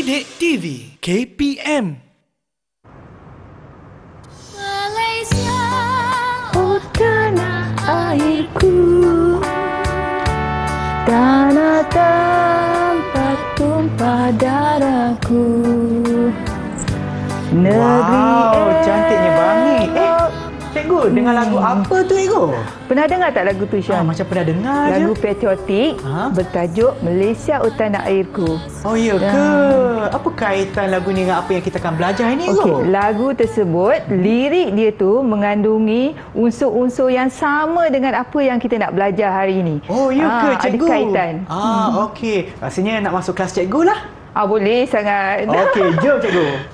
Didik TV KPM. Malaysia, oh tanah airku, tanah tempat tumpah darahku. Wow, cantiknya banget. Cikgu, dengar lagu apa tu, Cikgu? Pernah dengar tak lagu tu, Syam? Macam pernah dengar Lagu je. patriotik bertajuk Malaysia, oh tanah airku. Oh, ya ke? Apa kaitan lagu ni dengan apa yang kita akan belajar ini, Cikgu? Okey, lagu tersebut, lirik dia tu mengandungi unsur-unsur yang sama dengan apa yang kita nak belajar hari ini. Oh, ya ke, Cikgu? Ada kaitan. Okey. Rasanya nak masuk kelas Cikgu lah. Boleh sangat. Okey, jom, Cikgu.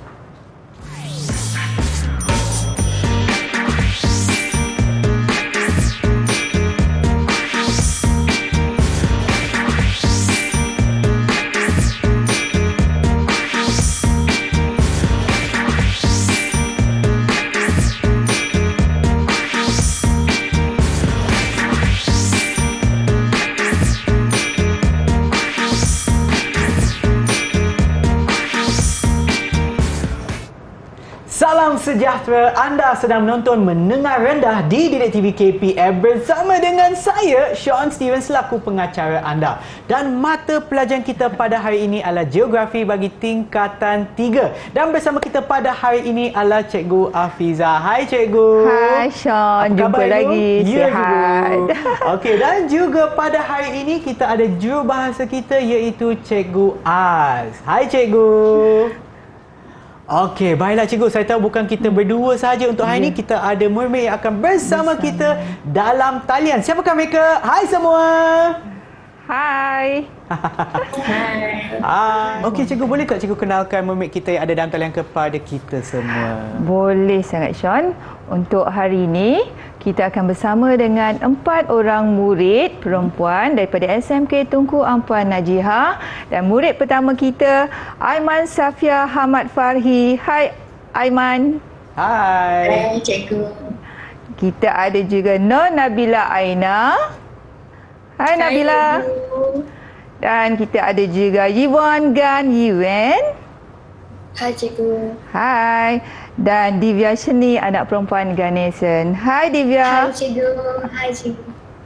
Salam sejahtera, anda sedang menonton Mendengar Rendah di Didik TV KPM bersama dengan saya, Sean Steven, selaku pengacara anda. Dan mata pelajaran kita pada hari ini adalah Geografi bagi tingkatan 3. Dan bersama kita pada hari ini adalah Cikgu Afiza. Hai Cikgu. Hai Sean, jumpa lagi. Ya, sihat. Okey, dan juga pada hari ini kita ada jurubahasa kita iaitu Cikgu Az. Hai Cikgu. Okey, baiklah Cikgu. Saya tahu bukan kita berdua sahaja untuk hari ini. Kita ada mermaid yang akan bersama kita dalam talian. Siapakah mereka? Hai semua. Hai. Okey Cikgu, boleh tak Cikgu kenalkan mermaid kita yang ada dalam talian kepada kita semua? Boleh sangat Sean. Untuk hari ini, kita akan bersama dengan 4 orang murid perempuan daripada SMK Tunku Ampuan Najihah. Dan murid pertama kita, Aiman Safia Hamad Farhi. Hai Aiman. Hai. Hai Cikgu. Kita ada juga Nur Nabila Aina. Hai Nabila. Dan kita ada juga Yvonne Gan Yuen. Hai Cikgu. Hai. Dan Divya Sheni, anak perempuan Ganesan. Hai Divya. Hai Cikgu. Hai Cikgu.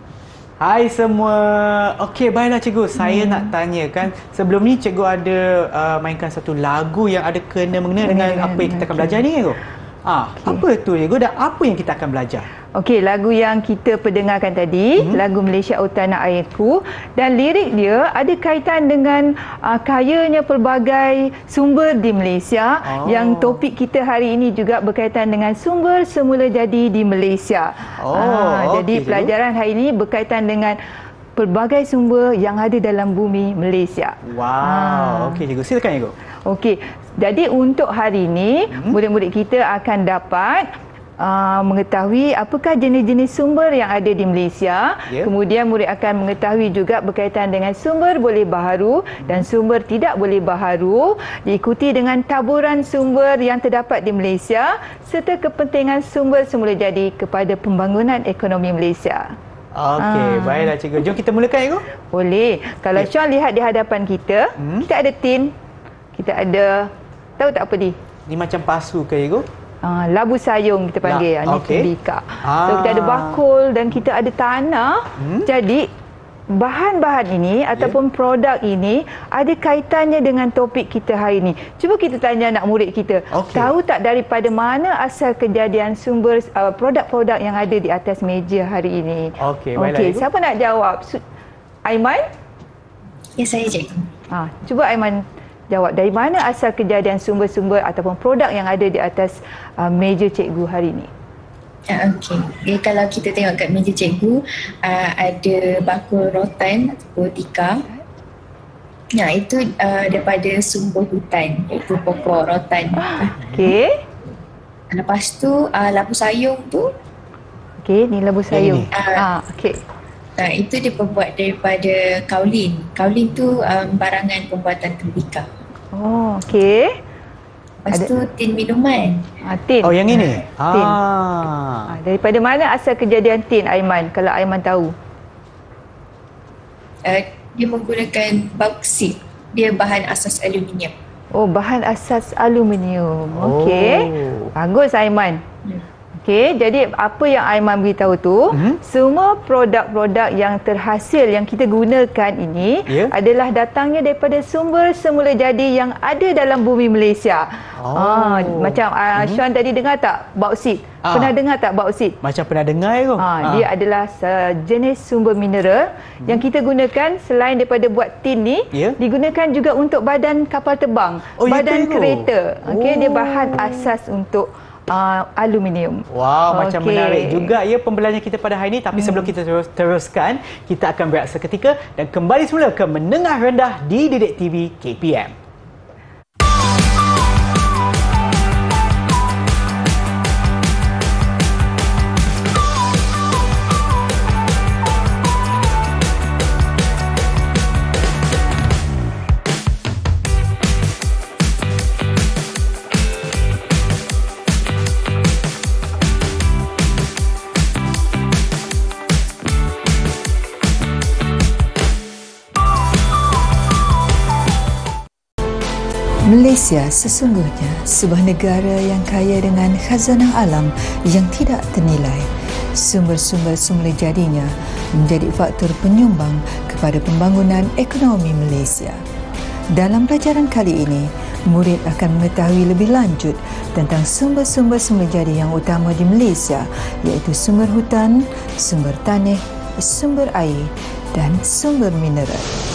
Hai semua. Okey, baiklah Cikgu. Saya nak tanya kan, sebelum ni Cikgu ada mainkan satu lagu yang ada kena-mengena dengan apa yang kita akan belajar ni, Cikgu? Apa tu, Cikgu? Dan apa yang kita akan belajar? Okey, lagu yang kita perdengarkan tadi, lagu Malaysia, oh tanah airku, dan lirik dia ada kaitan dengan kayanya pelbagai sumber di Malaysia, yang topik kita hari ini juga berkaitan dengan sumber semula jadi di Malaysia. Jadi pelajaran hari ini berkaitan dengan pelbagai sumber yang ada dalam bumi Malaysia. Wow. Okey Cikgu, silakan Cikgu. Okey, jadi untuk hari ini murid-murid kita akan dapat mengetahui apakah jenis-jenis sumber yang ada di Malaysia. Kemudian murid akan mengetahui juga berkaitan dengan sumber boleh baharu dan sumber tidak boleh baharu, diikuti dengan taburan sumber yang terdapat di Malaysia serta kepentingan sumber semula jadi kepada pembangunan ekonomi Malaysia. Okey, baiklah Cikgu. Jom kita mulakan, Cikgu. Boleh. Kalau Sean lihat di hadapan kita, kita ada tin, kita ada, tahu tak apa ni? Ni macam pasu ke, Cikgu? Labu sayung kita panggil. Ni tembikar. So kita ada bakul dan kita ada tanah. Jadi bahan-bahan ini ataupun produk ini ada kaitannya dengan topik kita hari ini. Cuba kita tanya anak murid kita. Tahu tak daripada mana asal kejadian sumber produk-produk yang ada di atas meja hari ini? Okey, siapa nak jawab? Aiman? Ya, saya Cikgu. Cuba Aiman jawab, dari mana asal kejadian sumber-sumber ataupun produk yang ada di atas meja cikgu hari ini? Okey. Kalau kita tengok kat meja Cikgu, ada bakul rotan ataupun tikar. Itu daripada sumber hutan, iaitu pokok rotan. Okey. Lepas tu labu sayung tu. Okey, ni labu sayung. Okey. Itu dia pembuat daripada kaulin. Kaulin tu barangan pembuatan tembikar. Okey. Lepas tu tin minuman. Tin. Oh, yang ini? Tin. Daripada mana asal kejadian tin, Aiman? Kalau Aiman tahu. Dia menggunakan bauksit. Dia bahan asas aluminium. Oh, bahan asas aluminium. Okey. Bagus Aiman. Okey, jadi apa yang Aiman beritahu tu, semua produk-produk yang terhasil yang kita gunakan ini adalah datangnya daripada sumber semula jadi yang ada dalam bumi Malaysia. Macam Sean tadi dengar tak bauksit? Pernah dengar tak bauksit? Macam pernah dengar tu. Dia adalah jenis sumber mineral yang kita gunakan selain daripada buat tin ni, digunakan juga untuk badan kapal terbang, badan kereta. Okey, dia bahan asas untuk aluminium. Wow, macam menarik juga ya pembelajaran kita pada hari ini. Tapi sebelum kita teruskan, kita akan berehat seketika dan kembali semula ke Menengah Rendah di Didik TV KPM. Malaysia sesungguhnya sebuah negara yang kaya dengan khazanah alam yang tidak ternilai. Sumber-sumber semula jadinya menjadi faktor penyumbang kepada pembangunan ekonomi Malaysia. Dalam pelajaran kali ini, murid akan mengetahui lebih lanjut tentang sumber-sumber semula jadi yang utama di Malaysia, iaitu sumber hutan, sumber tanah, sumber air dan sumber mineral.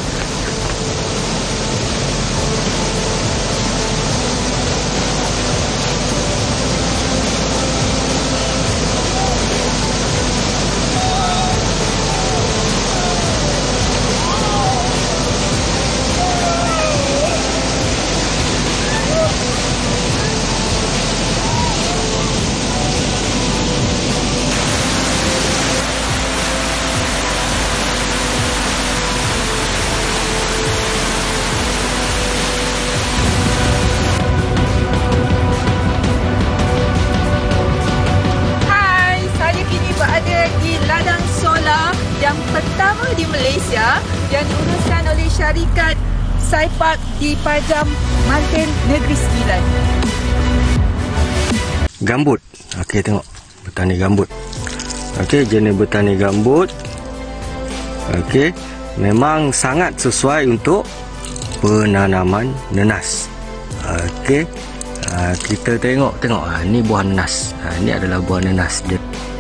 yang pertama di Malaysia yang diuruskan oleh syarikat Saipark di Pajam Mantin Negeri Sembilan. Gambut. Okey, tengok. Bertani gambut. Okey, jenis bertani gambut. Okey, memang sangat sesuai untuk penanaman nenas. Okey. Kita tengok ni buah nenas. Ini adalah buah nenas dia.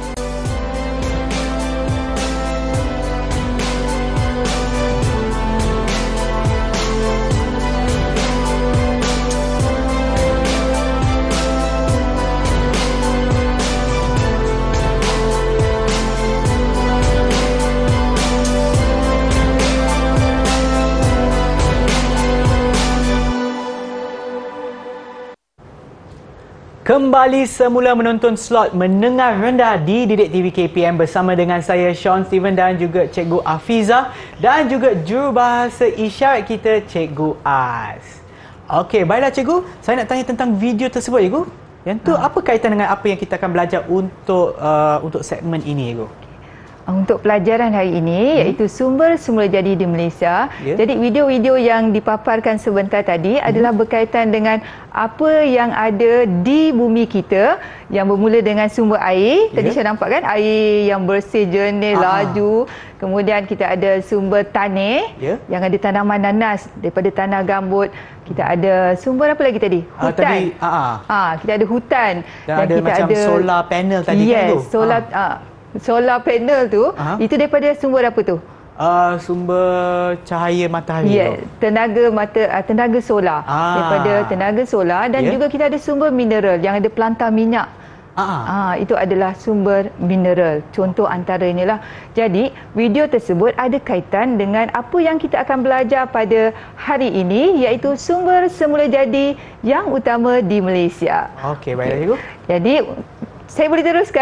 Kembali semula menonton slot Menengah Rendah di Didik TV KPM bersama dengan saya Sean Steven dan juga Cikgu Afiza dan juga jurubahasa isyarat kita Cikgu Az. Okey, baiklah Cikgu, saya nak tanya tentang video tersebut Cikgu. Yang tu apa kaitan dengan apa yang kita akan belajar untuk segmen ini Cikgu? Untuk pelajaran hari ini iaitu sumber semula jadi di Malaysia. Jadi video-video yang dipaparkan sebentar tadi adalah berkaitan dengan apa yang ada di bumi kita yang bermula dengan sumber air. Tadi saya nampak kan air yang bersih, jernih, laju. Kemudian kita ada sumber tanah yang ada tanaman nanas daripada tanah gambut. Kita ada sumber apa lagi tadi? Hutan. Kita ada hutan dan ada kita macam ada solar panel tadi kan tu. Solar panel tu, itu daripada sumber apa tu? Sumber cahaya matahari. Tenaga solar. Daripada tenaga solar dan juga kita ada sumber mineral yang ada pelantar minyak. Itu adalah sumber mineral. Contoh antara inilah. Jadi, video tersebut ada kaitan dengan apa yang kita akan belajar pada hari ini iaitu sumber semula jadi yang utama di Malaysia. Okey, baiklah Cikgu. Jadi, saya boleh teruskan?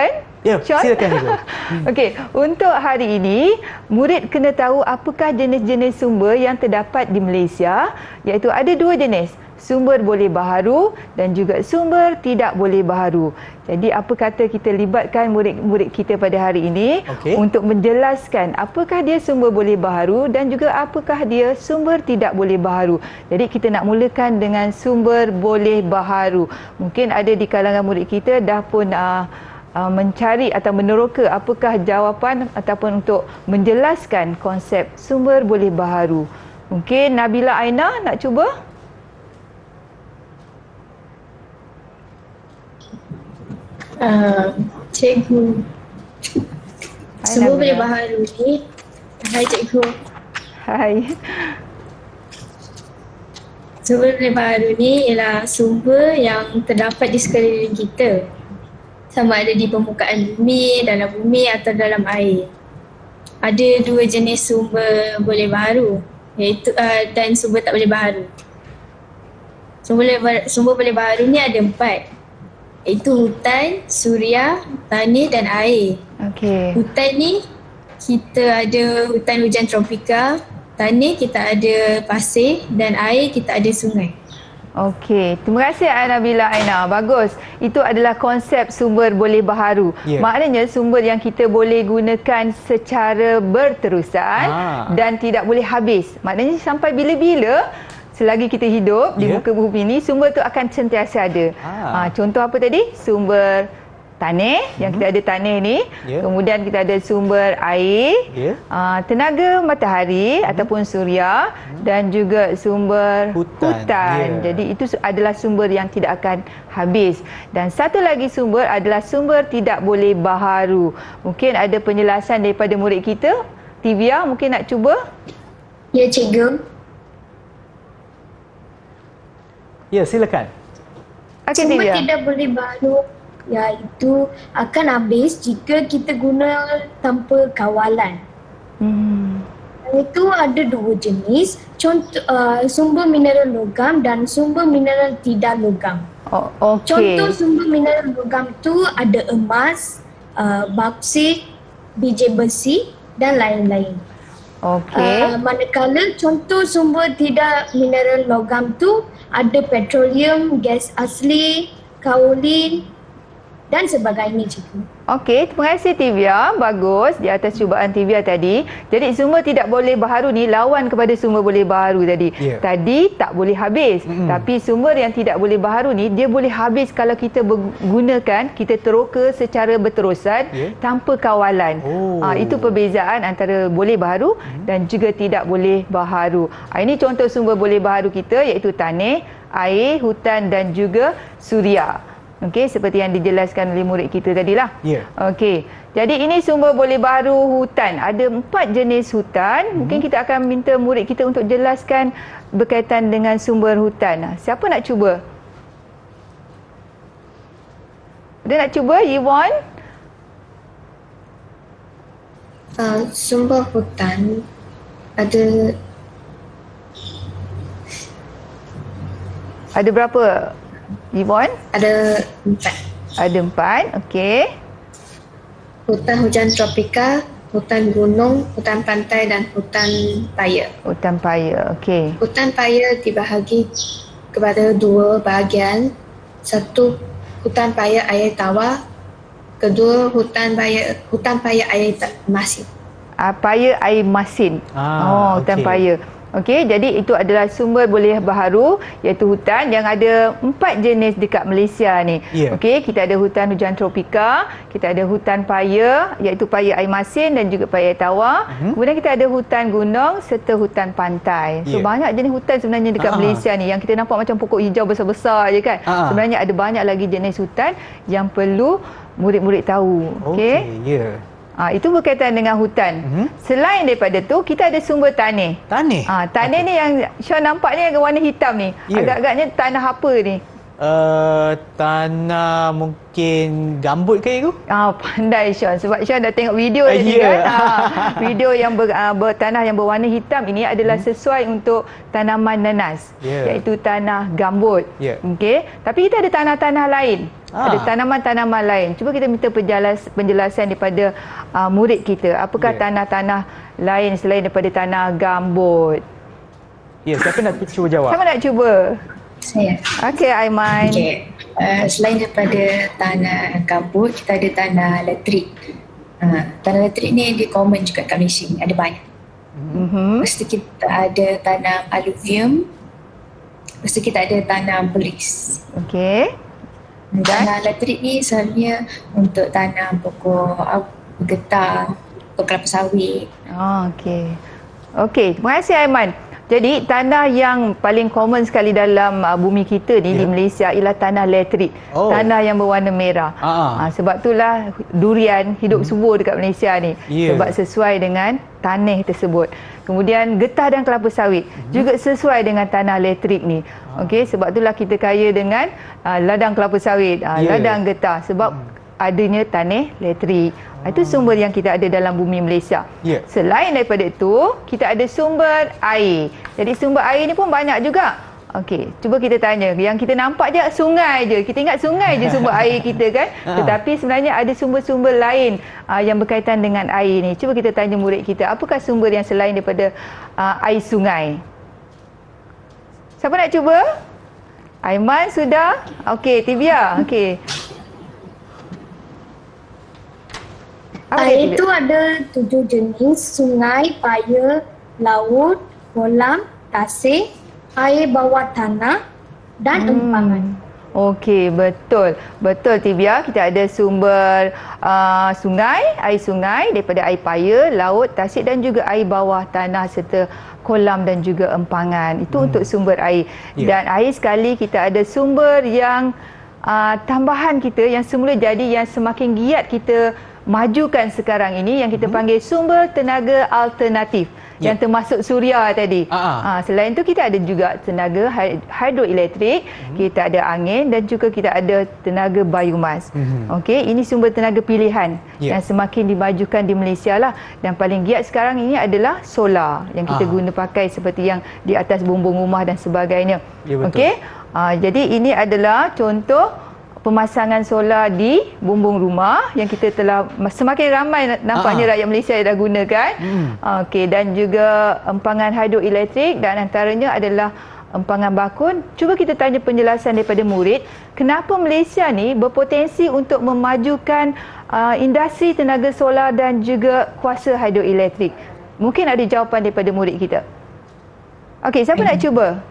Ya, Sean? silakan cikgu. Okey, untuk hari ini, murid kena tahu apakah jenis-jenis sumber yang terdapat di Malaysia, iaitu ada 2 jenis, sumber boleh baharu dan juga sumber tidak boleh baharu. Jadi apa kata kita libatkan murid-murid kita pada hari ini untuk menjelaskan apakah dia sumber boleh baharu dan juga apakah dia sumber tidak boleh baharu. Jadi kita nak mulakan dengan sumber boleh baharu. Mungkin ada di kalangan murid kita dah pun mencari atau meneroka apakah jawapan ataupun untuk menjelaskan konsep sumber boleh baharu. Mungkin Nabila Aina nak cuba? Cikgu, sumber boleh baharu ni. Hai cikgu. Hai. Sumber boleh baharu ni ialah sumber yang terdapat di sekeliling kita. Sama ada di permukaan bumi, dalam bumi atau dalam air. Ada 2 jenis sumber boleh baharu, iaitu dan sumber tak boleh baharu. Sumber boleh baharu ni ada 4, iaitu hutan, suria, tanah dan air. Okey. Hutan ni kita ada hutan hujan tropika, tanah kita ada pasir dan air kita ada sungai. Okey, terima kasih Nabila Aina. Bagus. Itu adalah konsep sumber boleh baharu. Maknanya sumber yang kita boleh gunakan secara berterusan dan tidak boleh habis. Maknanya sampai bila-bila selagi kita hidup di muka bumi ini, sumber tu akan sentiasa ada. Contoh apa tadi? Sumber tanah, yang kita ada tanah ni. Kemudian kita ada sumber air, tenaga matahari ataupun suria dan juga sumber hutan. Jadi itu adalah sumber yang tidak akan habis. Dan satu lagi sumber adalah sumber tidak boleh baharu. Mungkin ada penjelasan daripada murid kita. Tivia mungkin nak cuba? Ya cikgu. Ya, silakan. Sumber tidak boleh baharu iaitu akan habis jika kita guna tanpa kawalan. Itu ada 2 jenis, contoh sumber mineral logam dan sumber mineral tidak logam. Contoh sumber mineral logam tu ada emas, bauksit, biji besi dan lain-lain. Manakala contoh sumber tidak mineral logam tu ada petroleum, gas asli, kaolin dan sebagainya cikgu. Okey, terima kasih Tivia. Bagus di atas cubaan Tivia tadi. Jadi sumber tidak boleh baharu ni lawan kepada sumber boleh baharu tadi. Tadi tak boleh habis. Tapi sumber yang tidak boleh baharu ni dia boleh habis kalau kita gunakan, kita teroka secara berterusan tanpa kawalan. Itu perbezaan antara boleh baharu dan juga tidak boleh baharu. Ini contoh sumber boleh baharu kita iaitu tanah, air, hutan dan juga suria. Okey, seperti yang dijelaskan oleh murid kita tadilah. Okey. Jadi ini sumber boleh baharu hutan. Ada 4 jenis hutan. Mungkin kita akan minta murid kita untuk jelaskan berkaitan dengan sumber hutan. Siapa nak cuba? Ada nak cuba? Yvonne? Sumber hutan ada berapa? Yvonne? Ada 4. Ada 4, okey. Hutan hujan tropika, hutan gunung, hutan pantai dan hutan paya. Hutan paya, okey. Hutan paya dibahagi kepada 2 bahagian. Satu, hutan paya air tawar. Kedua, hutan paya air masin. Paya air masin. Hutan paya. Okey, jadi itu adalah sumber boleh baharu iaitu hutan yang ada 4 jenis dekat Malaysia ni. Okey, kita ada hutan hujan tropika, kita ada hutan paya iaitu paya air masin dan juga paya air tawar. Kemudian kita ada hutan gunung serta hutan pantai. So banyak jenis hutan sebenarnya dekat Malaysia ni. Yang kita nampak macam pokok hijau besar-besar je kan. Sebenarnya ada banyak lagi jenis hutan yang perlu murid-murid tahu. Okey. Itu berkaitan dengan hutan. Selain daripada tu, kita ada sumber tanah. Tanah ni yang Sean nampak ni warna hitam ni. Agak-agaknya tanah apa ni? Tanah mungkin gambut ke itu? Pandai Sean. Sebab Sean dah tengok video tadi kan. Video yang bertanah yang berwarna hitam ini adalah sesuai untuk tanaman nanas. Iaitu tanah gambut. Okey. Tapi kita ada tanah-tanah lain. Ada tanaman-tanaman lain. Cuba kita minta penjelasan daripada murid kita. Apakah tanah-tanah lain selain daripada tanah gambut? Ya, siapa nak cuba jawab? Siapa nak cuba? Saya. Okey, Aiman. Okay. Selain daripada tanah gambut, kita ada tanah letrik. Tanah letrik ni dia common juga kat Malaysia ni, ada banyak. Lepas tu kita ada tanah alluvium. Lepas tu kita ada tanah beris. Okey. Tanah elektrik ni selalunya untuk tanam pokok getah, pokok kelapa sawit. Okey. Okey, terima kasih Aiman. Jadi tanah yang paling common sekali dalam bumi kita ni di Malaysia ialah tanah letrik. Tanah yang berwarna merah. Sebab itulah durian hidup subur dekat Malaysia ni. Sebab sesuai dengan tanah tersebut. Kemudian getah dan kelapa sawit juga sesuai dengan tanah letrik ni. Okey, sebab itulah kita kaya dengan ladang kelapa sawit, ladang getah sebab adanya tanah letrik. Itu sumber yang kita ada dalam bumi Malaysia. Selain daripada itu, kita ada sumber air. Jadi sumber air ni pun banyak juga. Okey, cuba kita tanya. Yang kita nampak je sungai je. Kita ingat sungai je sumber air kita kan. Tetapi sebenarnya ada sumber-sumber lain yang berkaitan dengan air ni. Cuba kita tanya murid kita, apakah sumber yang selain daripada air sungai? Siapa nak cuba? Aiman sudah? Okey, Tibia. Okey. Air itu ada 7 jenis: sungai, paya, laut, kolam, tasik, air bawah tanah dan empangan. Okey, betul. Betul Tibia, kita ada sumber sungai, air sungai daripada air paya, laut, tasik dan juga air bawah tanah serta kolam dan juga empangan. Itu untuk sumber air. Dan air sekali kita ada sumber yang tambahan kita yang semula jadi yang semakin giat kita majukan sekarang ini yang kita panggil sumber tenaga alternatif yang termasuk suria tadi. Selain itu kita ada juga tenaga hidroelektrik, kita ada angin dan juga kita ada tenaga biomas. Okey, ini sumber tenaga pilihan yang semakin dimajukan di Malaysia lah. Dan paling giat sekarang ini adalah solar yang kita guna pakai seperti yang di atas bumbung rumah dan sebagainya. Okey, jadi ini adalah contoh pemasangan solar di bumbung rumah yang kita telah semakin ramai nampaknya rakyat Malaysia yang dah gunakan. Okey, dan juga empangan hidroelektrik dan antaranya adalah empangan bakun. Cuba kita tanya penjelasan daripada murid, kenapa Malaysia ni berpotensi untuk memajukan industri tenaga solar dan juga kuasa hidroelektrik. Mungkin ada jawapan daripada murid kita. Okey, siapa nak cuba?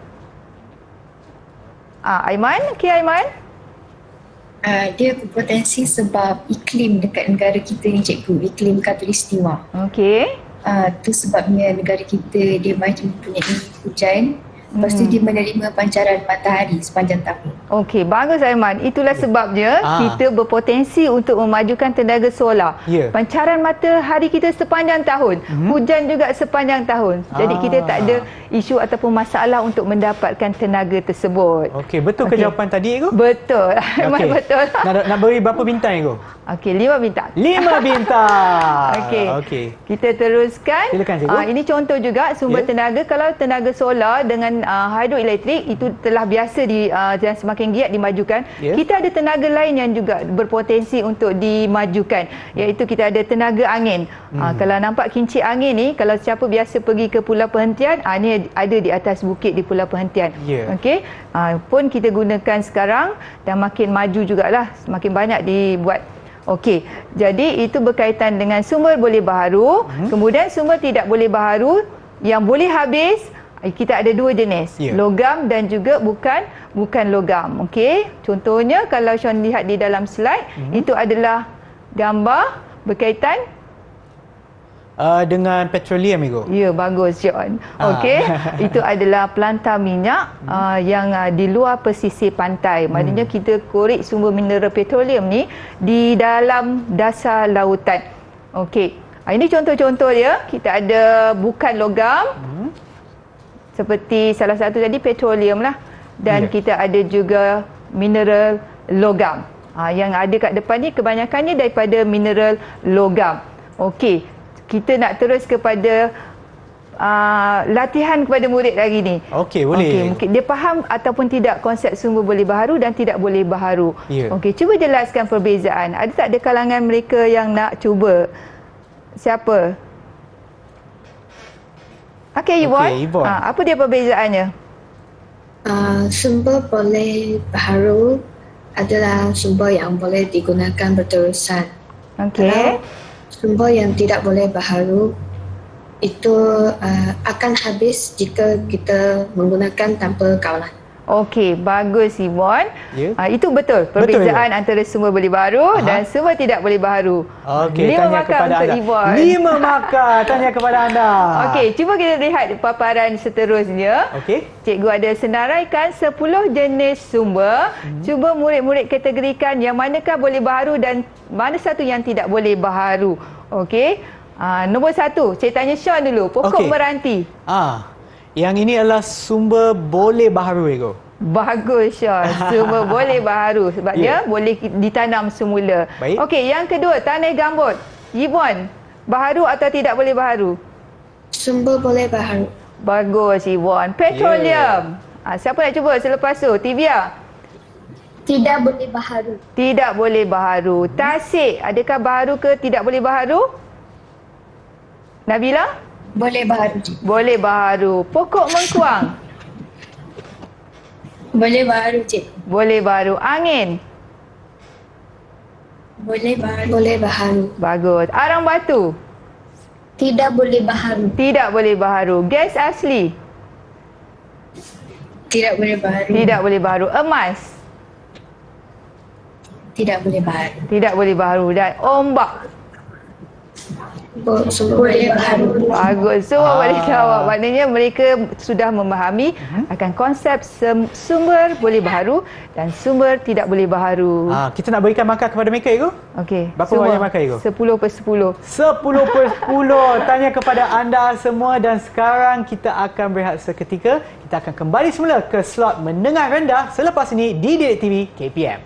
Aiman, okey Aiman. Dia berpotensi sebab iklim dekat negara kita ni cikgu, iklim khatulistiwa. Okey. Itu sebabnya negara kita dia macam mempunyai hujan. Lepas tu dia menerima pancaran matahari sepanjang tahun. Okey, bagus Aiman. Itulah sebabnya kita berpotensi untuk memajukan tenaga solar. Pancaran matahari kita sepanjang tahun. Hujan juga sepanjang tahun. Jadi kita tak ada isu ataupun masalah untuk mendapatkan tenaga tersebut. Okey, betul ke jawapan tadi Ego? Betul. Aiman betul. Nak beri berapa bintang Ego? Okey, 5 bintang. 5 bintang. Okey. Kita teruskan. Silakan cikgu. Ini contoh juga sumber tenaga. Kalau tenaga solar dengan hidroelektrik itu telah biasa dan semakin giat dimajukan. Kita ada tenaga lain yang juga berpotensi untuk dimajukan, iaitu kita ada tenaga angin. Kalau nampak kincir angin ni, kalau siapa biasa pergi ke Pulau Perhentian, ni ada di atas bukit di Pulau Perhentian. Okey, pun kita gunakan sekarang dan makin maju jugalah, semakin banyak dibuat. Okey, jadi itu berkaitan dengan sumber boleh baharu. Kemudian sumber tidak boleh baharu yang boleh habis, kita ada 2 jenis, logam dan juga bukan logam. Okey, contohnya kalau Sean lihat di dalam slide, itu adalah gambar berkaitan dengan petroleum Ego. Ya, bagus Sean. Okey, itu adalah pelantar minyak yang di luar pesisir pantai. Maknanya kita korek sumber mineral petroleum ni di dalam dasar lautan. Okey, ini contoh-contoh dia. Kita ada bukan logam, seperti salah satu tadi petroleum lah, dan kita ada juga mineral logam. Yang ada kat depan ni kebanyakannya daripada mineral logam. Okey, kita nak terus kepada latihan kepada murid hari ni. Okey, boleh. Okey, mungkin dia faham ataupun tidak konsep sumber boleh baharu dan tidak boleh baharu. Ya. Okey, cuba jelaskan perbezaan. Ada tak ada kalangan mereka yang nak cuba? Siapa? Okey, Yvonne. Apa dia perbezaannya? Sumber boleh baharu adalah sumber yang boleh digunakan berterusan. Okey. Kalau sumber yang tidak boleh baharu itu akan habis jika kita menggunakan tanpa kawalan. Okey, bagus Yvonne. Ya. Itu betul perbezaan antara sumber boleh baharu dan sumber tidak boleh baharu. Okey, 5 tanya markah kepada untuk anda. Yvonne. 5 markah tanya kepada anda. Okey, cuba kita lihat paparan seterusnya. Okey. Cikgu ada senaraikan 10 jenis sumber. Cuba murid-murid kategorikan yang manakah boleh baharu dan mana satu yang tidak boleh baharu. Okey. Nombor 1, saya tanya Sean dulu. Pokok meranti. Yang ini adalah sumber boleh baharu, Ego. Bagus Sean. Sumber boleh baharu sebab dia boleh ditanam semula. Baik. Okey, yang kedua, tanah gambut. Yvonne, baharu atau tidak boleh baharu? Sumber boleh baharu. Bagus Yvonne. Petroleum. Siapa nak cuba selepas tu? Tivia. Tidak boleh baharu. Tidak boleh baharu. Tasik, adakah baharu ke tidak boleh baharu? Nabila? Boleh baharu. Boleh baharu. Pokok mengkuang? Boleh baharu, Cik. Boleh baharu. Angin? Boleh baharu. Boleh baharu. Bagus. Arang batu? Tidak boleh baharu. Tidak boleh baharu. Gas asli? Tidak boleh baharu. Tidak boleh baharu. Emas? Tidak boleh baharu. Tidak boleh baharu. Dan ombak? Boleh baharu. Bagus. Semua boleh jawab. Maknanya mereka sudah memahami akan konsep sumber boleh baharu dan sumber tidak boleh baharu. Kita nak berikan markah kepada mereka, Ego? Okey. Berapa banyak markah, Ego? 10/10. 10/10. Tanya kepada anda semua dan sekarang kita akan berehat seketika. Kita akan kembali semula ke slot menengah rendah selepas ini di Didik TV KPM.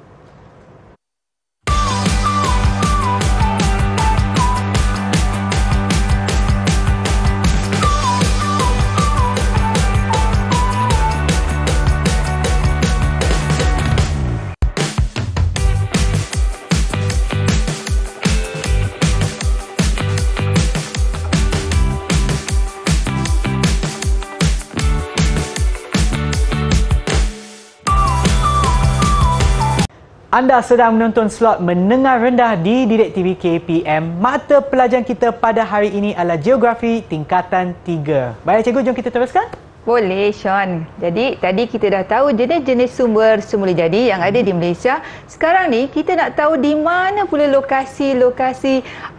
Anda sedang menonton slot menengah rendah di Didik TV KPM. Mata pelajaran kita pada hari ini adalah Geografi tingkatan 3. Baik cikgu, jom kita teruskan. Boleh Sean. Jadi tadi kita dah tahu jenis-jenis sumber semula jadi yang ada di Malaysia. Sekarang ni kita nak tahu di mana pula lokasi-lokasi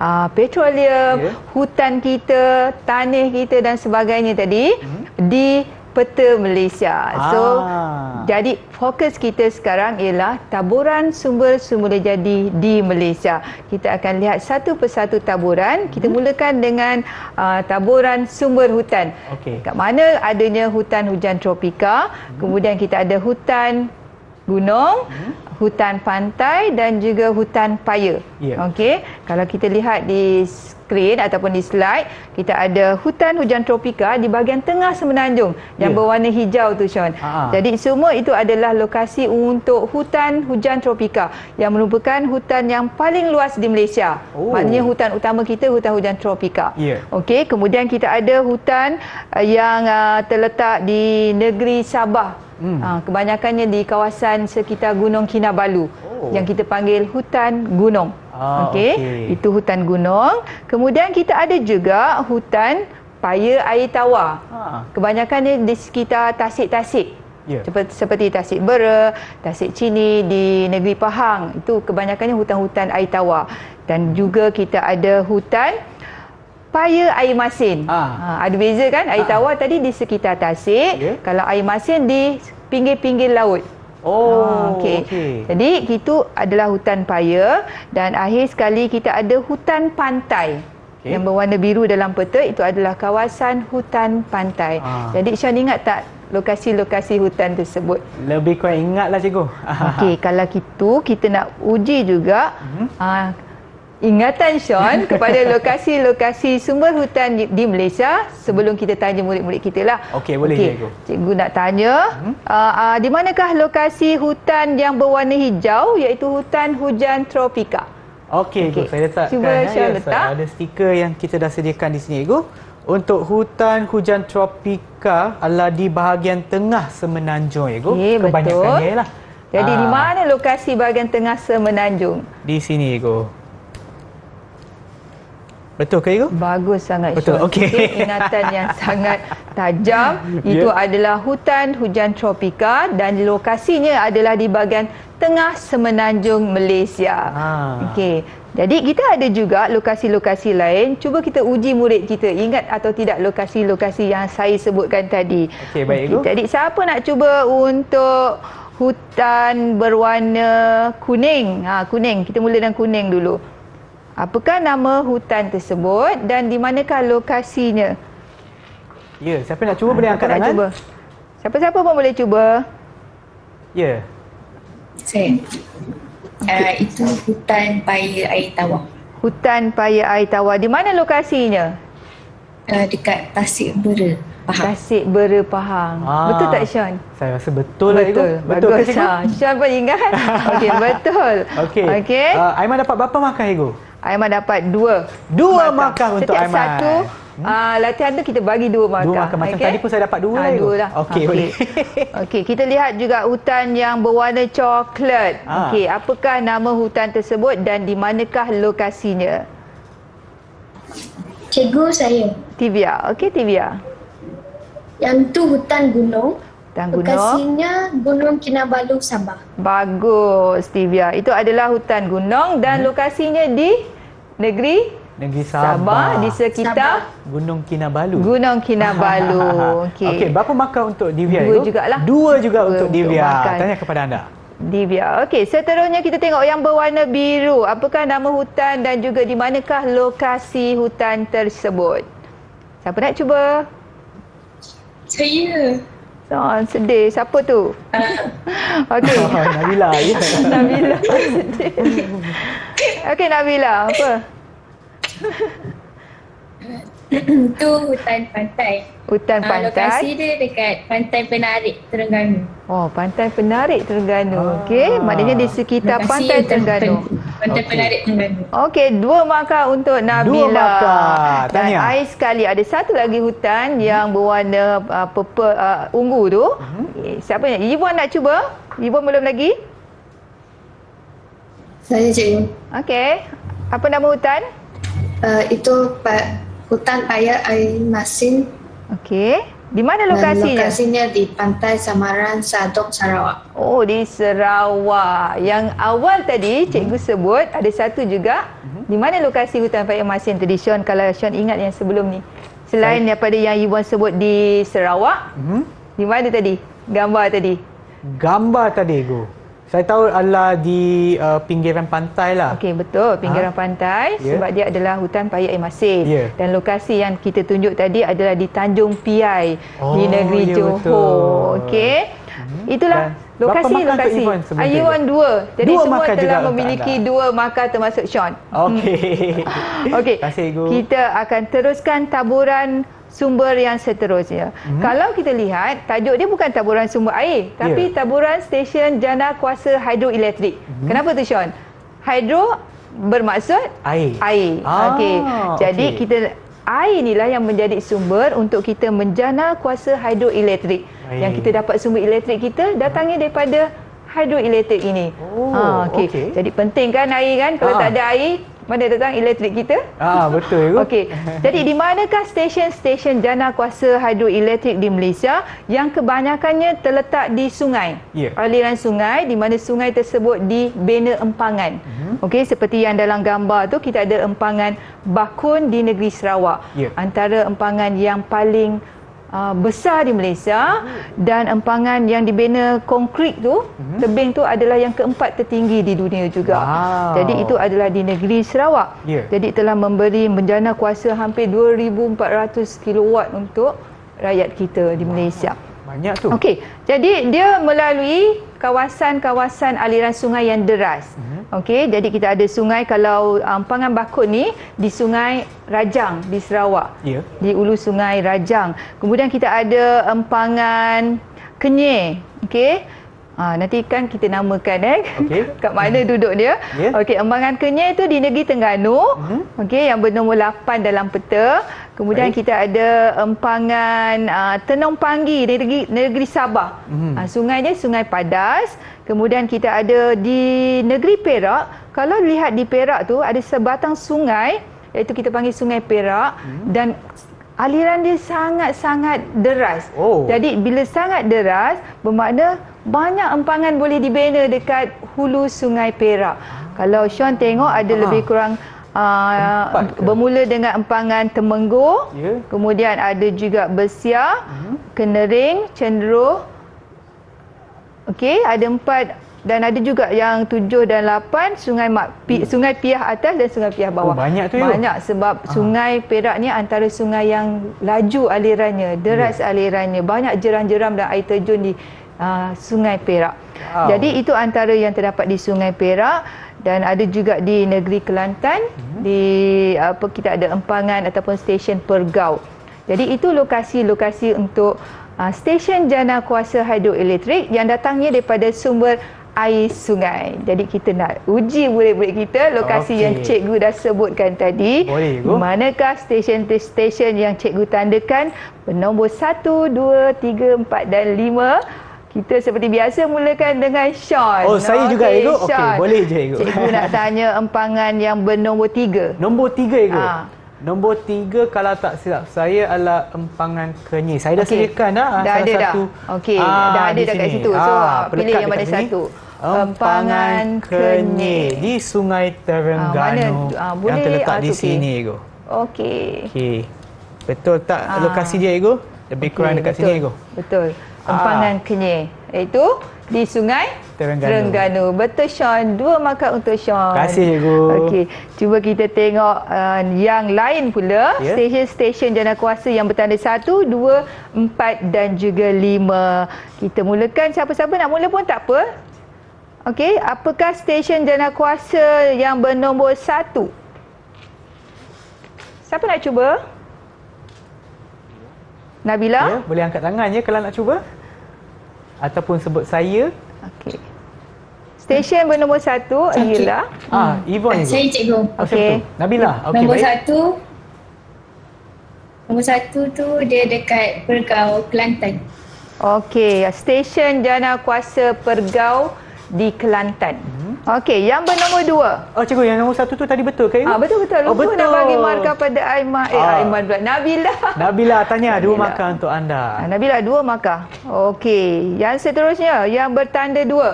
petroleum, hutan kita, tanah kita dan sebagainya tadi di peta Malaysia. So, jadi fokus kita sekarang ialah taburan sumber semula jadi di Malaysia. Kita akan lihat satu persatu taburan. Kita mulakan dengan taburan sumber hutan. Kat mana adanya hutan hujan tropika, kemudian kita ada hutan gunung, hutan pantai dan juga hutan paya. Okey, kalau kita lihat di skrin ataupun di slide, kita ada hutan hujan tropika di bahagian tengah semenanjung yang berwarna hijau tu Sean. Jadi semua itu adalah lokasi untuk hutan hujan tropika yang merupakan hutan yang paling luas di Malaysia. Maknanya hutan utama kita hutan hujan tropika. Okey, kemudian kita ada hutan yang terletak di negeri Sabah. Kebanyakannya di kawasan sekitar Gunung Kinabalu yang kita panggil hutan gunung. Okey, itu hutan gunung. Kemudian kita ada juga hutan paya air tawar. Kebanyakannya di sekitar tasik-tasik. Seperti Tasik Bera, Tasik Chini di negeri Pahang. Itu kebanyakannya hutan-hutan air tawar. Dan juga kita ada hutan paya air masin. Ada beza kan? Air tawar tadi di sekitar tasik, kalau air masin di pinggir-pinggir laut. Okey. Jadi itu adalah hutan paya dan akhir sekali kita ada hutan pantai. Yang berwarna biru dalam peta itu adalah kawasan hutan pantai. Jadi Sean ingat tak lokasi-lokasi hutan tersebut? Lebih kurang ingatlah cikgu. Okey, kalau kita nak uji juga ingatan Sean kepada lokasi-lokasi sumber hutan di Malaysia sebelum kita tanya murid-murid kita lah. Okey, boleh cikgu. Cikgu nak tanya, di manakah lokasi hutan yang berwarna hijau iaitu hutan hujan tropika? Okey, Igu, saya letakkan. Cuba Sean letak. Ada stiker yang kita dah sediakan di sini, Igu. Untuk hutan hujan tropika adalah di bahagian tengah semenanjung, Igu. Kebanyakannya lah. Jadi di mana lokasi bahagian tengah semenanjung? Di sini, Igu. Betul ke, Igu? Bagus sangat. Betul, okey. Ingatan yang sangat tajam. Itu adalah hutan hujan tropika dan lokasinya adalah di bahagian tengah semenanjung Malaysia. Okey. Jadi kita ada juga lokasi-lokasi lain. Cuba kita uji murid kita ingat atau tidak lokasi-lokasi yang saya sebutkan tadi. Okey, baik, Igu. Jadi siapa nak cuba untuk hutan berwarna kuning? Kuning. Kita mula dengan kuning dulu. Apakah nama hutan tersebut dan di manakah lokasinya? Ya, siapa nak cuba boleh angkat tangan. Cuba. Siapa-siapa pun boleh cuba. Ya. Saya. Itu hutan paya air tawar. Hutan paya air tawar. Di mana lokasinya? Dekat Tasik Bera, Pahang. Tasik Bera, Pahang. Betul tak, Sean? Saya rasa betul lah, Igu. Betul ke, Sean pun ingat. Okey, betul. Okey. Aiman dapat berapa markah, Igu? Aiman dapat 2 markah untuk Aiman. Setiap satu latihan tu kita bagi 2 markah. 2 markah. Macam tadi pun saya dapat 2 lah. 2 lah. Okey, boleh. Okey, kita lihat juga hutan yang berwarna coklat. Okey, apakah nama hutan tersebut dan di manakah lokasinya? Cikgu saya. Tivia. Okey, Tivia. Yang tu hutan gunung. Hutan gunung. Lokasinya Gunung Kinabalu, Sabah. Bagus, Tivia. Itu adalah hutan gunung dan lokasinya di negeri Sabah di sekitar Gunung Kinabalu. Gunung Kinabalu. Okey, berapa markah untuk Divya? 2 jugalah. 2 juga untuk Divya. Tanya kepada anda. Divya. Okey, seterusnya kita tengok yang berwarna biru. Apakah nama hutan dan juga di manakah lokasi hutan tersebut? Siapa nak cuba? Saya. Sedih. Siapa tu? Okey. Nabila. Ya. Nabila sedih. Okey, Nabila. Apa? Itu hutan pantai. Hutan pantai. Lokasi dia dekat Pantai Penarik, Terengganu. Oh, Pantai Penarik, Terengganu. Okey, maknanya di sekitar Lokasi Pantai Terengganu. Pantai Penarik, Terengganu. Okey, 2 markah untuk Nabila. 2 markah. Dan air sekali. Ada satu lagi hutan yang berwarna purple, ungu tu. Siapa ni? Yvonne nak cuba? Yvonne belum lagi? Saya, cikgu. Okey. Apa nama hutan? Itu hutan paya air masin. Okey. Di mana lokasinya? Lokasinya di Pantai Samaran, Sadok, Sarawak. Oh, di Sarawak. Yang awal tadi cikgu sebut ada satu juga. Di mana lokasi hutan paya masin tadi, Sean? Kalau Sean ingat yang sebelum ni. Selain daripada yang Yvonne sebut di Sarawak, di mana tadi? Gambar tadi. Gambar tadi, Igu. Saya tahu adalah di pinggiran pantai lah. Okey, betul. Pinggiran pantai sebab dia adalah hutan paya air masin. Dan lokasi yang kita tunjuk tadi adalah di Tanjung Piai di negeri Johor. Okey. Itulah lokasi-lokasi. Yvonne 2. Jadi semua telah memiliki 2 markah termasuk Sean. Okey. Okey. Terima kasih, Igu. Kita akan teruskan taburan sumber yang seterusnya. Kalau kita lihat, tajuk dia bukan taburan sumber air, tapi taburan stesen jana kuasa hidroelektrik. Kenapa tu, Sean? Hidro bermaksud air. Okey. Jadi kita air inilah yang menjadi sumber untuk kita menjana kuasa hidroelektrik. Yang kita dapat sumber elektrik kita datangnya daripada hidroelektrik ini. Okey. Jadi penting kan air kan? Kalau tak ada air, mana datang elektrik kita? Betul, Ibu. Okey. Jadi di manakah stesen-stesen jana kuasa hidroelektrik di Malaysia yang kebanyakannya terletak di sungai? Aliran sungai di mana sungai tersebut dibina empangan. Okey, seperti yang dalam gambar tu kita ada empangan Bakun di negeri Sarawak. Antara empangan yang paling besar di Malaysia dan empangan yang dibina konkrit tu, tebing tu adalah yang keempat tertinggi di dunia juga. Jadi itu adalah di negeri Sarawak. Jadi telah memberi menjana kuasa hampir 2,400 kilowatt untuk rakyat kita di Malaysia. Banyak tu. Okey, jadi dia melalui kawasan-kawasan aliran sungai yang deras. Okey, jadi kita ada sungai, kalau empangan bakun ni di Sungai Rajang di Sarawak. Ya. Di hulu Sungai Rajang. Kemudian kita ada empangan Kenyir. Okey. Nanti kan kita namakan kat mana duduk dia. Okey, empangan Kenyir tu di Negeri Terengganu. Okey, yang bernombor 8 dalam peta. Kemudian kita ada empangan Tenung Panggi negeri Sabah. Sungai dia Sungai Padas. Kemudian kita ada di negeri Perak. Kalau lihat di Perak tu ada sebatang sungai, iaitu kita panggil Sungai Perak, dan aliran dia sangat-sangat deras. Jadi bila sangat deras, bermakna banyak empangan boleh dibina dekat hulu Sungai Perak. Kalau Sean tengok ada lebih kurang bermula dengan empangan Temenggur, kemudian ada juga Bersiar, Kenering, Cenderuh. Okey, ada 4, dan ada juga yang 7 dan 8 Sungai Piah atas dan Sungai Piah bawah. Banyak tu. Banyak sebab Sungai Perak ni antara sungai yang laju alirannya, deras alirannya, banyak jeram-jeram dan air terjun di Sungai Perak. Jadi itu antara yang terdapat di Sungai Perak, dan ada juga di negeri Kelantan. Kita ada empangan ataupun stesen Pergau. Jadi itu lokasi-lokasi untuk stesen jana kuasa hidroelektrik yang datangnya daripada sumber air sungai. Jadi kita nak uji murid-murid kita lokasi yang cikgu dah sebutkan tadi. Manakah stesen-stesen yang cikgu tandakan bernombor 1, 2, 3, 4 dan 5. Kita seperti biasa mulakan dengan Sean. Saya juga, Ego. Okey, boleh je, Ego. Cikgu nak tanya empangan yang bernombor 3. Nombor 3, Ego. Nombor 3 kalau tak silap saya adalah empangan Kenyir. Saya dah sediakan dah ada dah. Okey, dah ada kat situ. So pilih yang mana satu. Empangan Kenyir di Sungai Terengganu yang terletak di sini, Ego. Okey. Betul tak lokasi dia, Ego? Lebih kurang dekat sini, Ego. Betul. Empangan Kenyir, iaitu di Sungai Terengganu. Betul, Sean. 2 markah untuk Sean. Terima kasih, Cikgu. Okey, cuba kita tengok yang lain pula. Stesen-stesen jana kuasa yang bertanda 1, 2, 4 dan juga 5. Kita mulakan, siapa-siapa nak mula pun tak apa. Okey, apakah stesen jana kuasa yang bernombor 1? Siapa nak cuba? Nabila? Boleh angkat tangan je kalau nak cuba. Ataupun sebut saya. Okey. Stesen bernombor 1 ialah Yvonne. Saya, Cikgu. Okey. Nabila. Okey, Nombor baik. 1. Nombor 1 tu dia dekat Pergau, Kelantan. Okey, stesen jana kuasa Pergau di Kelantan. Okey, yang bernombor 2. Cikgu, yang nombor 1 tu tadi betul ke? Betul-betul. Lupa nak bagi markah pada Aiman. Aiman pula. Nabila. Nabila tanya 2 markah untuk anda. Nabila 2 markah. Okey, yang seterusnya yang bertanda 2.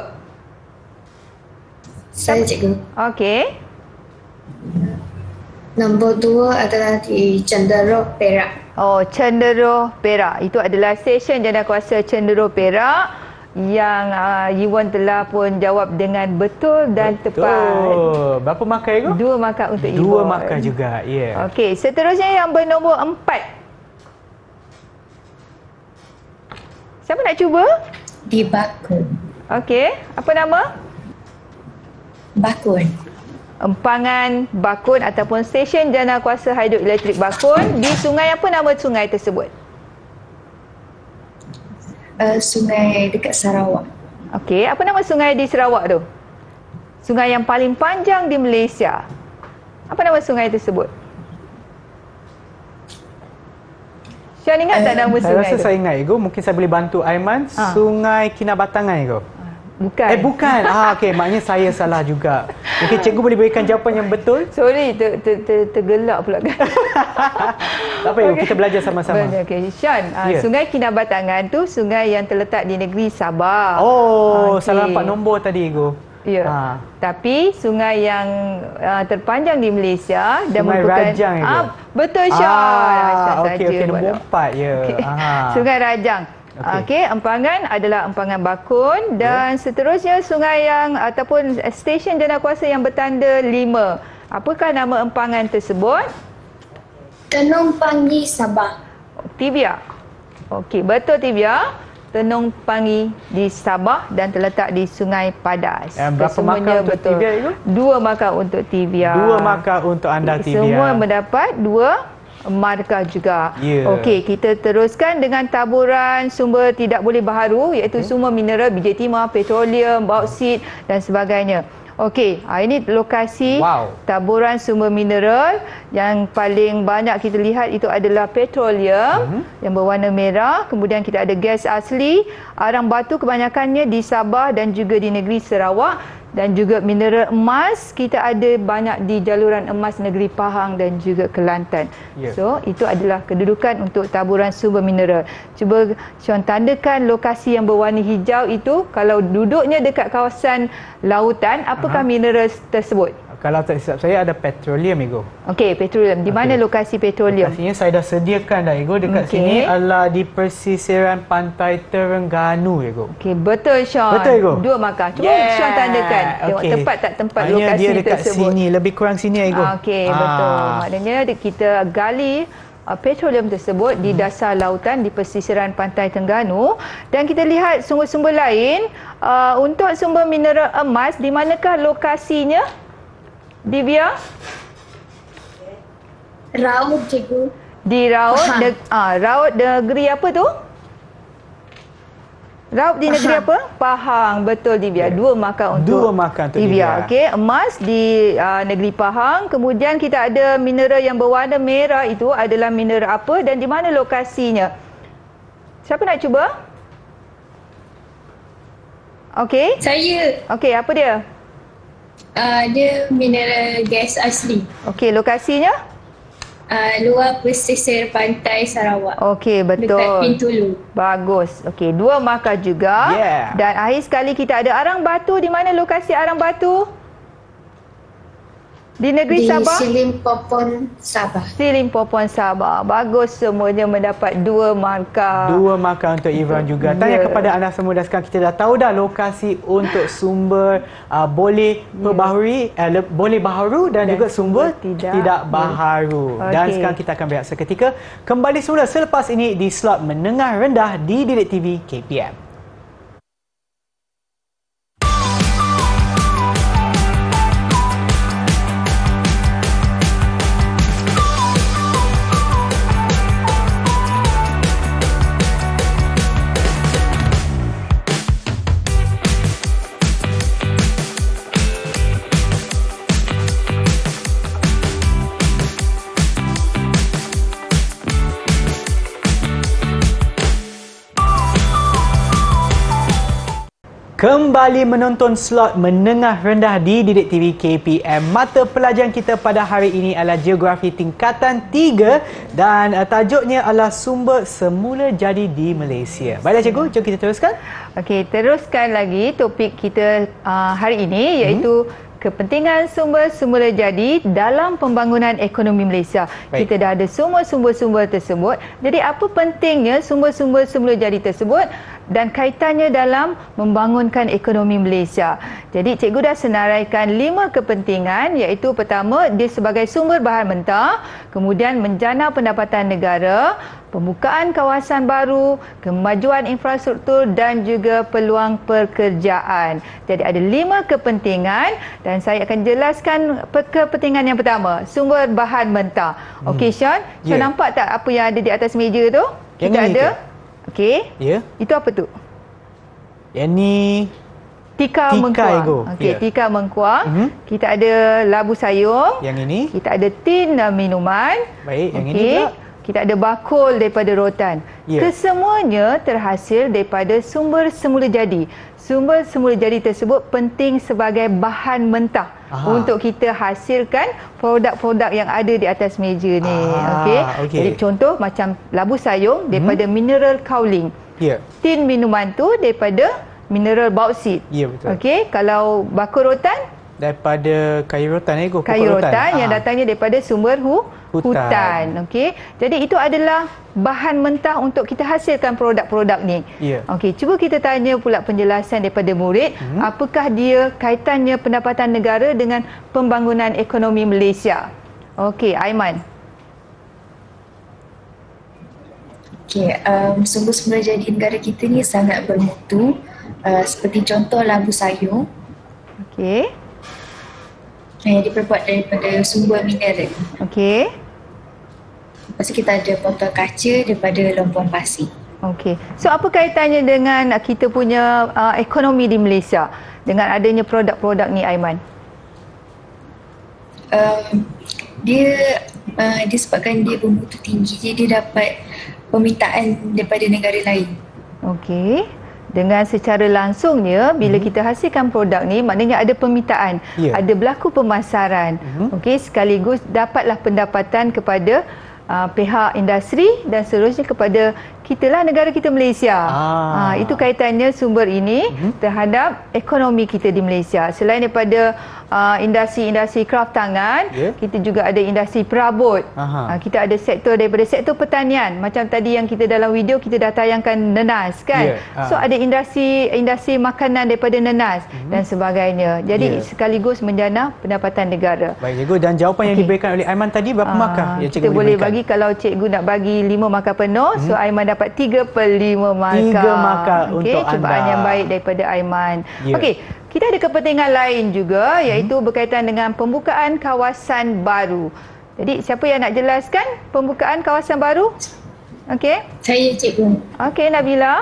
Saya, Cikgu. Okey. Nombor 2 adalah di Cenderuh, Perak. Cenderuh, Perak. Itu adalah stesen jana kuasa Cenderuh, Perak, yang Iwan telah pun jawab dengan betul dan tepat. Berapa markah, Ego? 2 markah untuk Iwan. 2 markah juga, ya. Okey, seterusnya yang bernombor 4. Siapa nak cuba? Di Bakun. Okey, apa nama? Bakun. Empangan Bakun ataupun stesen jana kuasa hidroelektrik Bakun di sungai apa nama sungai tersebut? Sungai dekat Sarawak. Okey, apa nama sungai di Sarawak tu? Sungai yang paling panjang di Malaysia. Apa nama sungai tersebut? Sean ingat tak nama sungai tu? Saya rasa saya ingat, Ego. Mungkin saya boleh bantu Aiman. Sungai Kinabatangan, Ego. Bukan. Bukan. Okey, maknanya saya salah juga. Mungkin cikgu boleh berikan jawapan yang betul. Sorry, tergelak pula kan. Tak apa, kita belajar sama-sama. Okey, Sean, Sungai Kinabatangan tu sungai yang terletak di negeri Sabah. Salah nampak nombor tadi, Ego. Ya. Tapi sungai yang terpanjang di Malaysia dan Sungai merupakan Rajang, Ego. Betul, Sean. Okey, nombor 4 ya. Sungai Rajang. Okey, empangan adalah empangan Bakun dan seterusnya sungai yang ataupun stesen jana kuasa yang bertanda 5. Apakah nama empangan tersebut? Tenung Panggi, Sabah. Tibia. Okey, betul Tibia. Tenung Pangi di Sabah dan terletak di Sungai Padas. Berapa markah untuk Tivia itu? 2 markah untuk Tivia. 2 markah untuk anda Tivia. Semua mendapat 2 markah juga. Okey, kita teruskan dengan taburan sumber tidak boleh baharu iaitu sumber mineral, biji timah, petroleum, bauksit dan sebagainya. Okey, ini lokasi taburan sumber mineral yang paling banyak kita lihat itu adalah petroleum yang berwarna merah, kemudian kita ada gas asli, arang batu kebanyakannya di Sabah dan juga di negeri Sarawak, dan juga mineral emas kita ada banyak di jaluran emas negeri Pahang dan juga Kelantan. So, itu adalah kedudukan untuk taburan sumber mineral. Cuba Sean tandakan lokasi yang berwarna hijau itu, kalau duduknya dekat kawasan lautan, apakah mineral tersebut? Kalau tak silap saya ada petroleum, Ego. Okey, petroleum. Di mana lokasi petroleum? Lokasinya saya dah sediakan dah, Ego. Dekat sini adalah di pesisiran pantai Terengganu, Ego. Okey, betul Sean. Betul, Ego. 2 markah. Cuba Sean tandakan. Tengok tepat tak tempat lokasi dia dekat tersebut. sini, lebih kurang sini, Ego. Okey, betul. Maknanya kita gali petroleum tersebut di dasar lautan di pesisiran pantai Terengganu, dan kita lihat sumber-sumber lain. Untuk sumber mineral emas, di manakah lokasinya? Divya? Raut, cikgu. Di Raut. Raut negeri apa tu? Raut di negeri apa? Pahang. Betul, Divya. 2 markah untuk 2 markah untuk Divya. Okey, emas di negeri Pahang. Kemudian kita ada mineral yang berwarna merah, itu adalah mineral apa dan di mana lokasinya? Siapa nak cuba? Okey. Saya. Okey, apa dia? Dia mineral gas asli. Okey, lokasinya? Luar pesisir pantai Sarawak. Okey, betul. Dekat Pintulu. Bagus. Okey, 2 markah juga. Dan akhir sekali kita ada arang batu. Di mana lokasi arang batu? Di negeri Sabah? Di Silimpopon, Sabah. Silimpopon, Sabah. Bagus, semuanya mendapat 2 markah. 2 markah untuk Ivran juga. Tanya kepada anda semua, dan sekarang kita dah tahu dah lokasi untuk sumber boleh perbaharui, boleh baharu dan juga sumber tidak baharu. Dan sekarang kita akan berehat seketika. Kembali semula selepas ini di slot menengah rendah di Didik TV KPM. Kembali menonton slot menengah rendah di Didik TV KPM. Mata pelajaran kita pada hari ini adalah Geografi tingkatan 3 dan tajuknya adalah sumber semula jadi di Malaysia. Baiklah cikgu, jom kita teruskan. Okey, teruskan lagi topik kita hari ini iaitu kepentingan sumber semula jadi dalam pembangunan ekonomi Malaysia. Kita dah ada semua sumber-sumber tersebut. Jadi apa pentingnya sumber-sumber semula jadi tersebut dan kaitannya dalam membangunkan ekonomi Malaysia. Jadi cikgu dah senaraikan 5 kepentingan, iaitu pertama, dia sebagai sumber bahan mentah, kemudian menjana pendapatan negara, pembukaan kawasan baru, kemajuan infrastruktur dan juga peluang pekerjaan. Jadi ada 5 kepentingan dan saya akan jelaskan kepentingan yang pertama, sumber bahan mentah. Okey Sean, Sean nampak tak apa yang ada di atas meja tu? Yang kita ada. Okey. Itu apa tu? Yang ni Tikar mengkuang. Okey, tikar mengkuang. Kita ada labu sayur. Yang ini. Kita ada tin minuman. Baik, yang ini pula. Kita ada bakul daripada rotan. Kesemuanya terhasil daripada sumber semula jadi. Sumber semula jadi tersebut penting sebagai bahan mentah untuk kita hasilkan produk-produk yang ada di atas meja ni. Okey. Jadi contoh macam labu sayur daripada mineral kaolin. Tin minuman tu daripada mineral bauksit. Ya, betul. Okey, kalau bakul rotan daripada kayu rotan, kayu rotan yang datangnya daripada sumber hutan. Okey. Jadi itu adalah bahan mentah untuk kita hasilkan produk-produk ni. Okey, cuba kita tanya pula penjelasan daripada murid, apakah dia kaitannya pendapatan negara dengan pembangunan ekonomi Malaysia? Okey, Aiman. Sumber-sumber jadi negara kita ni sangat bermutu. Seperti contoh labu sayur. Okey. Yang diperbuat daripada sumber mineral. Okey. Lepas tu kita ada botol kaca daripada lompong pasir. Okey. So apa kaitannya dengan kita punya ekonomi di Malaysia dengan adanya produk-produk ni, Aiman? Dia disebabkan dia bermutu tinggi, jadi dia dapat permintaan daripada negara lain. Okey. Dengan secara langsungnya bila kita hasilkan produk ni maknanya ada permintaan, ada berlaku pemasaran. Okey, sekaligus dapatlah pendapatan kepada pihak industri dan seterusnya kepada kitalah negara kita Malaysia. Itu kaitannya sumber ini terhadap ekonomi kita di Malaysia. Selain daripada industri-industri kraft tangan, kita juga ada industri perabot. Kita ada sektor daripada sektor pertanian. Macam tadi yang kita dalam video kita dah tayangkan nenas kan. So ada industri makanan daripada nenas dan sebagainya. Jadi sekaligus menjana pendapatan negara. Baik cikgu, dan jawapan yang diberikan oleh Aiman tadi berapa markah yang cikgu kita boleh berikan? bagi, kalau cikgu nak bagi 5 markah penuh, so Aiman dapat 3/5 markah. 3 markah untuk anda. Cubaan yang baik daripada Aiman. Okey, kita ada kepentingan lain juga iaitu berkaitan dengan pembukaan kawasan baru. Jadi siapa yang nak jelaskan pembukaan kawasan baru? Okey. Saya cikgu. Okey, Nabila.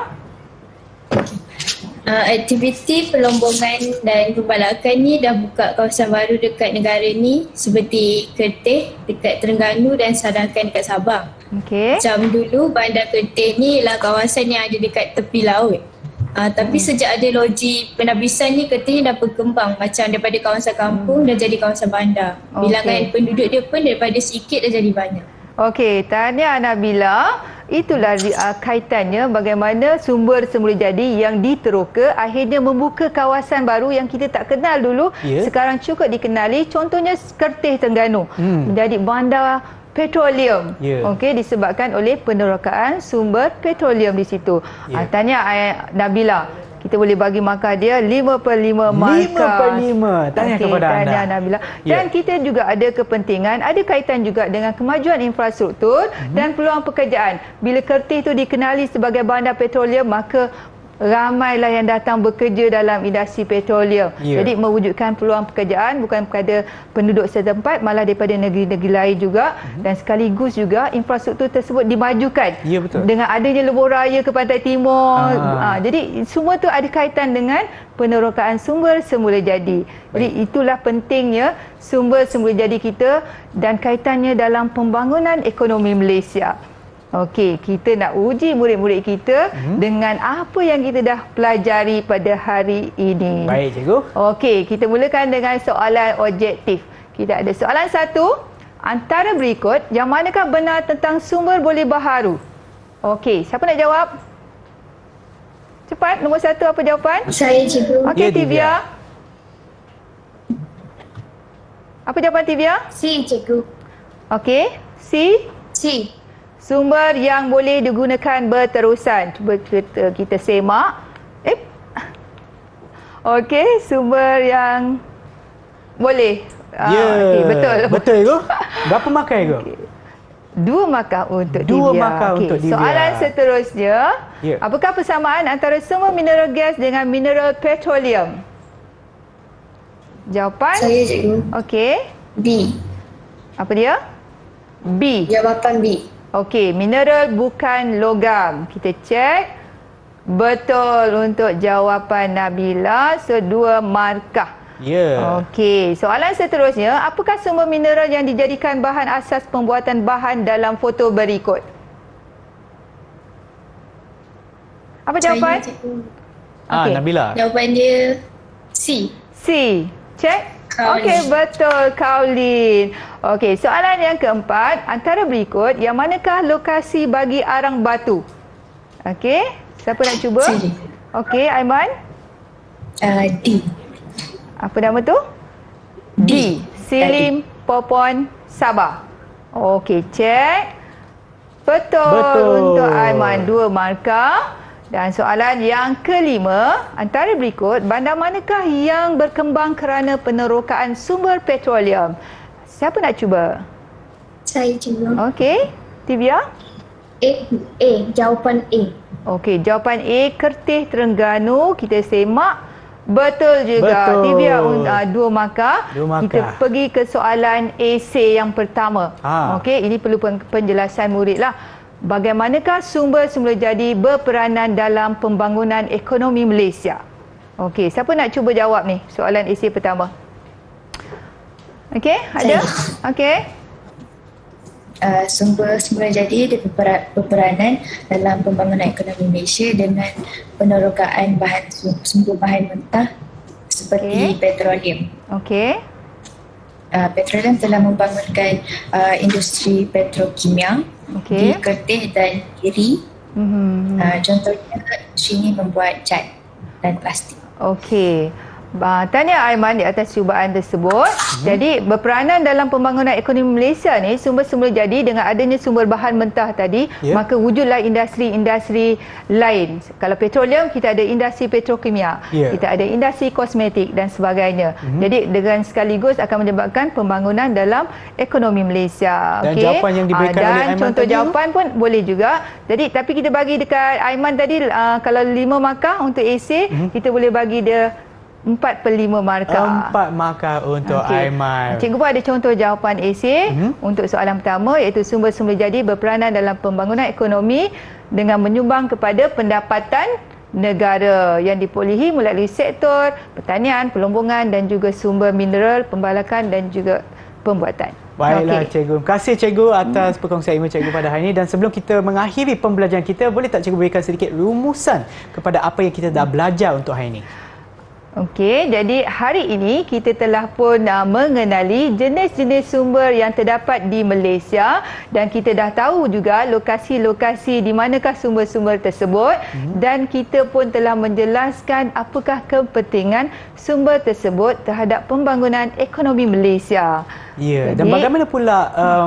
Aktiviti pelombongan dan pembalakan ni dah buka kawasan baru dekat negara ni, seperti Kerteh dekat Terengganu dan Sandakan dekat Sabah. Okey. Macam dulu Bandar Kerteh ni ialah kawasan yang ada dekat tepi laut. Tapi sejak ada loji penabisan ni, Kerteh ni dah berkembang macam daripada kawasan kampung dah jadi kawasan bandar. Bilangan penduduk dia pun daripada sikit dah jadi banyak. Okey, tahniah Nabila. Itulah kaitannya bagaimana sumber semula jadi yang diteroka akhirnya membuka kawasan baru yang kita tak kenal dulu. Sekarang cukup dikenali. Contohnya Kerteh Terengganu menjadi bandar petroleum. Okey, disebabkan oleh penerokaan sumber petroleum di situ. Tahniah Nabila. Kita boleh bagi markah dia 5/5 markah. 5/5. Tanya kepada anda. Tahniah Nabila. Dan kita juga ada kepentingan, ada kaitan juga dengan kemajuan infrastruktur dan peluang pekerjaan. Bila Kerteh itu dikenali sebagai bandar petroleum, maka ramailah yang datang bekerja dalam industri petroleum. Jadi mewujudkan peluang pekerjaan bukan kepada penduduk setempat, malah daripada negeri-negeri lain juga. Dan sekaligus juga infrastruktur tersebut dimajukan dengan adanya lebuh raya ke pantai timur. Jadi semua tu ada kaitan dengan penerokaan sumber semula jadi. Jadi itulah pentingnya sumber semula jadi kita dan kaitannya dalam pembangunan ekonomi Malaysia. Okey, kita nak uji murid-murid kita dengan apa yang kita dah pelajari pada hari ini. Baik, cikgu. Okey, kita mulakan dengan soalan objektif. Kita ada soalan 1. Antara berikut, yang manakah benar tentang sumber boleh baharu? Okey, siapa nak jawab? Cepat, nombor 1 apa jawapan? Saya cikgu. Okey, Tivia. Apa jawapan Tivia? C, cikgu. Okey, C. C. Sumber yang boleh digunakan berterusan. Cuba kita semak. Okey, sumber yang boleh. Okay, betul. Betul, cikgu. Berapa markah, cikgu? 2 markah untuk Divya. 2 markah untuk Divya. Soalan seterusnya. Apakah persamaan antara sumber mineral gas dengan mineral petroleum? Jawapan? Saya cikgu. Okey. B. Apa dia? B. Jawapan B. Okey, mineral bukan logam. Kita cek. Betul untuk jawapan Nabila. So, 2 markah. Okey, soalan seterusnya. Apakah sumber mineral yang dijadikan bahan asas pembuatan bahan dalam foto berikut? Apa jawapan? Saya cikgu. Okey. Nabila. Jawapan dia C. C. Cek. Kaulin. Okey, betul. Kaulin. Okey, soalan yang keempat. Antara berikut, yang manakah lokasi bagi arang batu? Okey, siapa nak cuba? C. Okey, Aiman. D. Apa nama tu? D. Silim Popon Sabah. Okey, cek. Betul untuk Aiman. 2 markah. Dan soalan yang kelima, antara berikut, bandar manakah yang berkembang kerana penerokaan sumber petroleum? Siapa nak cuba? Saya cikgu. Okey, Tivia. A. Jawapan A. Okey, jawapan A, Kertih Terengganu. Kita semak. Betul juga. Betul. Tivia 2 markah. 2 markah. Kita pergi ke soalan AC yang pertama. Okey, ini perlu penjelasan murid lah. Bagaimanakah sumber semula jadi berperanan dalam pembangunan ekonomi Malaysia? Okey, siapa nak cuba jawab ni soalan AC pertama? Okey, ada? Okey. Sumber semula jadi dia berperanan dalam pembangunan ekonomi Malaysia dengan penerokaan sumber bahan mentah seperti petroleum. Okey. Petroleum telah membangunkan industri petrokimia di Kertih dan Kiri. Contohnya industri ini membuat cat dan plastik. Okey. Tahniah Aiman di atas cubaan tersebut. Jadi berperanan dalam pembangunan ekonomi Malaysia ni sumber semula jadi dengan adanya sumber bahan mentah tadi, maka wujudlah industri-industri lain. Kalau petroleum, kita ada industri petrokimia, kita ada industri kosmetik dan sebagainya. Jadi dengan sekaligus akan menyebabkan pembangunan dalam ekonomi Malaysia. Dan jawapan yang diberikan oleh Aiman contoh tadi jawapan pun boleh juga. Jadi tapi kita bagi dekat Aiman tadi kalau 5 markah untuk AC, kita boleh bagi dia 4/5 markah. 4 markah untuk Aiman. Cikgu pun ada contoh jawapan AC untuk soalan pertama, iaitu sumber semula jadi berperanan dalam pembangunan ekonomi dengan menyumbang kepada pendapatan negara yang diperolehi melalui sektor pertanian, pelombongan dan juga sumber mineral, pembalakan dan juga pembuatan. Baiklah cikgu. Terima kasih cikgu atas perkongsian ilmu cikgu pada hari ini. Dan sebelum kita mengakhiri pembelajaran kita, boleh tak cikgu berikan sedikit rumusan kepada apa yang kita dah belajar untuk hari ini? Okey, jadi hari ini kita telah pun mengenali jenis-jenis sumber yang terdapat di Malaysia dan kita dah tahu juga lokasi-lokasi di manakah sumber-sumber tersebut dan kita pun telah menjelaskan apakah kepentingan sumber tersebut terhadap pembangunan ekonomi Malaysia. Ya, dan bagaimana pula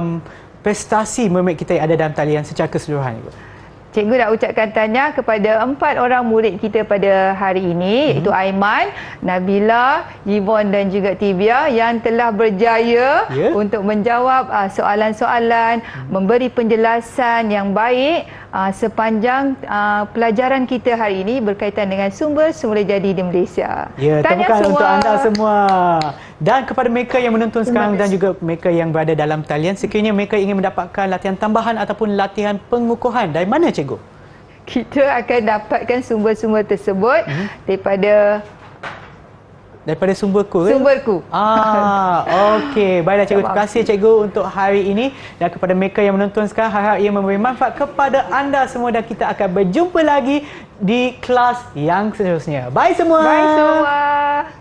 prestasi mermaid kita yang ada dalam talian secara keseluruhan, Ibu? Cikgu nak ucapkan tahniah kepada 4 orang murid kita pada hari ini, iaitu Aiman, Nabila, Yvonne dan juga Tivia yang telah berjaya untuk menjawab soalan-soalan, memberi penjelasan yang baik sepanjang pelajaran kita hari ini berkaitan dengan sumber semula jadi di Malaysia. Ya, tepukan untuk anda semua. Dan kepada mereka yang menonton sekarang dan juga mereka yang berada dalam talian, sekiranya mereka ingin mendapatkan latihan tambahan ataupun latihan pengukuhan, dari mana cikgu? Kita akan dapatkan sumber-sumber tersebut daripada sumberku. Sumberku. Okey. Baiklah cikgu. Terima kasih cikgu untuk hari ini. Dan kepada mereka yang menonton sekarang, harap ia memberi manfaat kepada anda semua dan kita akan berjumpa lagi di kelas yang seterusnya. Bye semua. Bye semua.